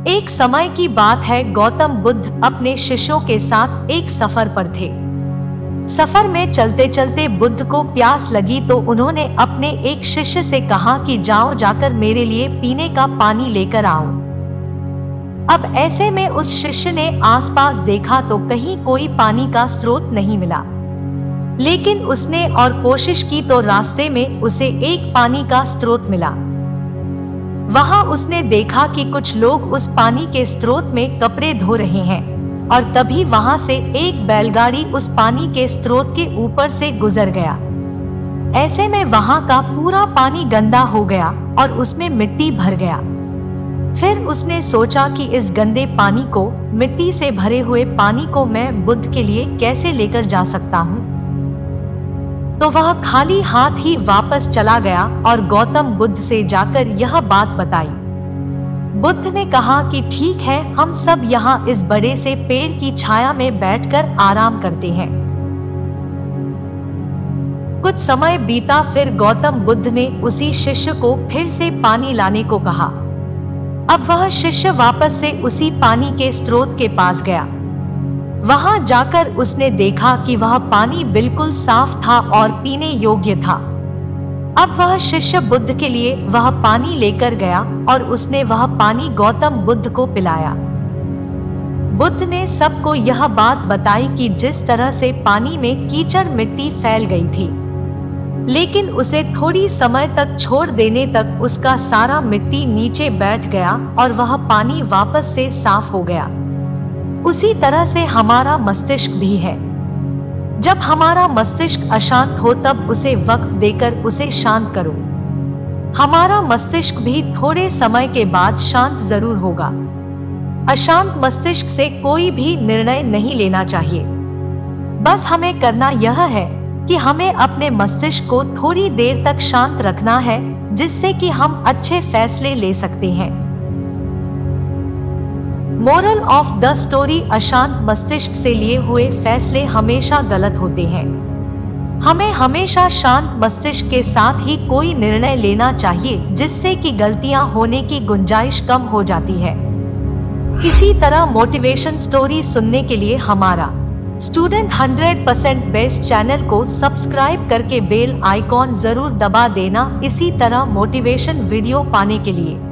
एक समय की बात है, गौतम बुद्ध अपने शिष्यों के साथ एक सफर पर थे। सफर में चलते चलते बुद्ध को प्यास लगी तो उन्होंने अपने एक शिष्य से कहा कि जाओ जाकर मेरे लिए पीने का पानी लेकर आओ। अब ऐसे में उस शिष्य ने आसपास देखा तो कहीं कोई पानी का स्रोत नहीं मिला, लेकिन उसने और कोशिश की तो रास्ते में उसे एक पानी का स्रोत मिला। वहां उसने देखा कि कुछ लोग उस पानी के स्रोत में कपड़े धो रहे हैं और तभी वहां से एक बैलगाड़ी उस पानी के स्रोत के ऊपर से गुजर गया। ऐसे में वहां का पूरा पानी गंदा हो गया और उसमें मिट्टी भर गया। फिर उसने सोचा कि इस गंदे पानी को, मिट्टी से भरे हुए पानी को मैं बुद्ध के लिए कैसे लेकर जा सकता हूँ। तो वह खाली हाथ ही वापस चला गया और गौतम बुद्ध से जाकर यह बात बताई। बुद्ध ने कहा कि ठीक है, हम सब यहाँ इस बड़े से पेड़ की छाया में बैठकर आराम करते हैं। कुछ समय बीता, फिर गौतम बुद्ध ने उसी शिष्य को फिर से पानी लाने को कहा। अब वह शिष्य वापस से उसी पानी के स्रोत के पास गया। वहां जाकर उसने देखा कि वह पानी बिल्कुल साफ था और पीने योग्य था। अब वह शिष्य बुद्ध के लिए वह पानी लेकर गया और उसने वह पानी गौतम बुद्ध को पिलाया। बुद्ध ने सबको यह बात बताई कि जिस तरह से पानी में कीचड़ मिट्टी फैल गई थी, लेकिन उसे थोड़ी समय तक छोड़ देने तक उसका सारा मिट्टी नीचे बैठ गया और वह पानी वापस से साफ हो गया। उसी तरह से हमारा मस्तिष्क भी है। जब हमारा मस्तिष्क अशांत हो तब उसे वक्त देकर उसे शांत करो। हमारा मस्तिष्क भी थोड़े समय के बाद शांत जरूर होगा। अशांत मस्तिष्क से कोई भी निर्णय नहीं लेना चाहिए। बस हमें करना यह है कि हमें अपने मस्तिष्क को थोड़ी देर तक शांत रखना है, जिससे कि हम अच्छे फैसले ले सकते हैं। मोरल ऑफ द स्टोरी: अशांत मस्तिष्क से लिए हुए फैसले हमेशा गलत होते हैं। हमें हमेशा शांत मस्तिष्क के साथ ही कोई निर्णय लेना चाहिए, जिससे कि गलतियां होने की गुंजाइश कम हो जाती है। इसी तरह मोटिवेशन स्टोरी सुनने के लिए हमारा स्टूडेंट 100% बेस्ट चैनल को सब्सक्राइब करके बेल आइकॉन जरूर दबा देना, इसी तरह मोटिवेशन वीडियो पाने के लिए।